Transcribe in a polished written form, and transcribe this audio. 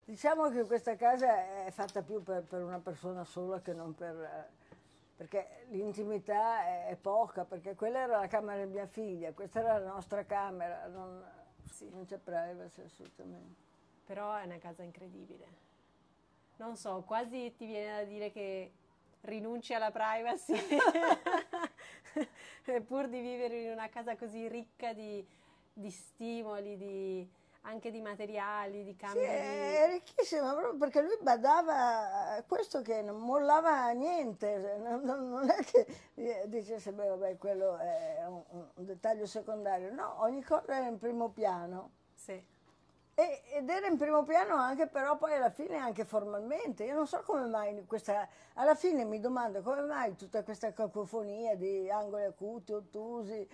Diciamo che questa casa è fatta più per una persona sola che non perché l'intimità è poca, perché quella era la camera di mia figlia, questa era la nostra camera, Sì, non c'è privacy assolutamente. però è una casa incredibile. Non so, quasi ti viene da dire che rinunci alla privacy pur di vivere in una casa così ricca di stimoli, anche di materiali, di Sì, cambi di... è ricchissima proprio perché lui badava a questo che non mollava niente, non è che dicesse, beh, vabbè, quello è un dettaglio secondario, no, ogni cosa era in primo piano. Sì. Ed era in primo piano anche però poi alla fine anche formalmente. Io non so come mai questa, alla fine mi domando come mai tutta questa cacofonia di angoli acuti, ottusi,